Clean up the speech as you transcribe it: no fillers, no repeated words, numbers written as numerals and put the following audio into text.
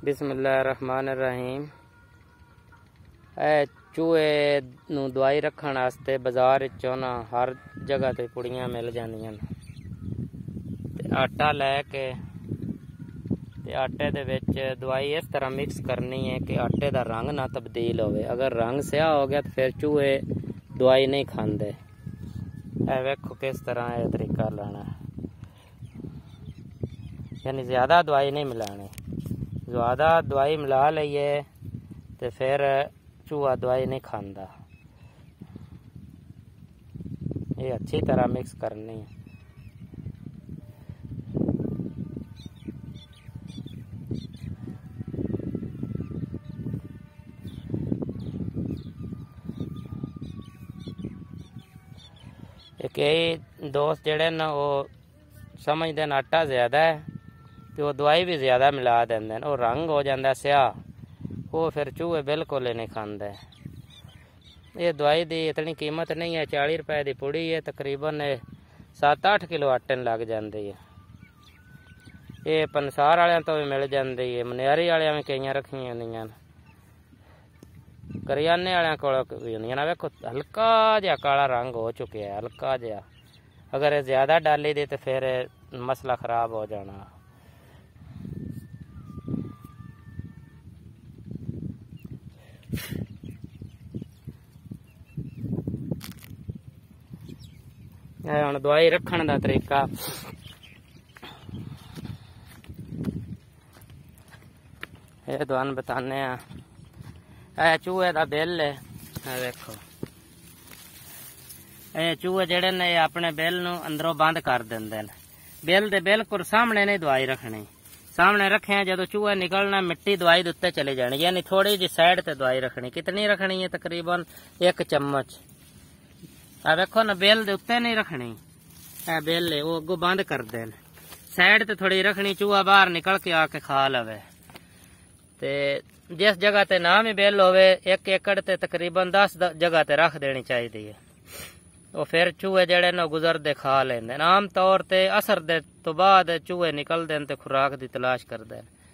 बिस्मिल्लाहिर्रहमानिर्रहीम। चूहे नूं दवाई रखण वास्ते बाजार विचों ना हर जगह ते पुड़ियां मिल जांदियां ते आटा लैके ते आटे दे विच दवाई इस तरह मिक्स करनी है कि आटे दा रंग ना तब्दील होवे। अगर रंग स्याह हो गया तो फिर चूहे दवाई नहीं खांदे। वेखो किस तरह यह तरीका लाना, यानी ज़्यादा दवाई नहीं मिलानी। ज़्यादा दवाई मिला लईए तो फिर चूहा दवाई नहीं खांदा। ये अच्छी तरह मिक्स करनी है। कई दोस्त जेड़े न वो समझते न आटा ज़्यादा है तो वो दवाई भी ज़्यादा मिला देंगे, वो रंग हो जाता स्याह, वो फिर चूहे बिल्कुल ही नहीं खाते। ये दवाई की इतनी कीमत नहीं है, 40 रुपए की पुड़ी है, तकरीबन 7-8 किलो आटे लग जाती है। ये पंसार वाले तो भी मिल जाती है, मनियारी वाले भी कई रखी होंदियां, करियाने वाले को भी होंदियां ना। वेखो हल्का जिहा काला रंग हो चुका है, हल्का जिहा। अगर ज़्यादा डाली दी तो फिर मसला खराब हो जाना। हुण दवाई रखण दा तरीका, ये तुहानूं बताने आ। चूहे दा बिल है, देखो चूहे जेड़े ने अपने बिल नूं अंदरों बंद कर देंदे ने। बिल दे बिल्कुल सामने नहीं दवाई रखनी, सामने रखे जदों चूहा निकलना मिट्टी दवाई दे उत्ते चली जानी, यानी थोड़ी जी साइड ते दवाई रखनी। कितनी रखनी है? तकरीबन 1 चम्मच। आ देखो ना, बिल दे उत्ते नहीं रखनी, बिल है वो अगों बंद कर देन। साइड ते थोड़ी रखनी, चूहा बाहर निकल के आके खा लवे। ते जिस जगह ते ना भी बिल होवे 1 एकड़ ते तकरीबन 10 जगह ते रख देनी चाहिए है। वो फिर चूहे जेड़े न गुजरदे खा लेंदे। आम तौर ते असर दे तो बाद चूहे निकलदे ते खुराक दी तलाश करदे।